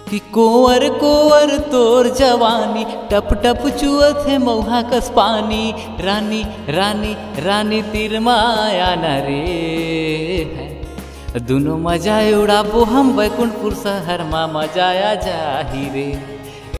कि cover cover तोर जवानी, टप टप चुअत है मऊहा कस पानी। रानी रानी रानी तीर माया न रे है, दोनों मजा उड़ाबो हम बैकुंठपुर शहर मा, मजाया जाही रे।